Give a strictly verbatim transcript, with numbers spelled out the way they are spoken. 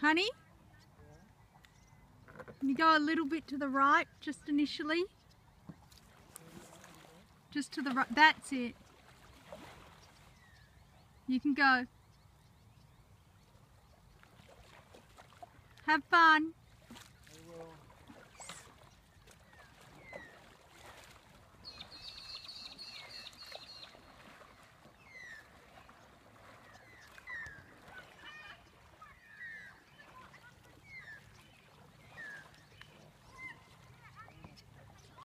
Honey? Can you go a little bit to the right, just initially? Just to the right. That's it. You can go. Have fun.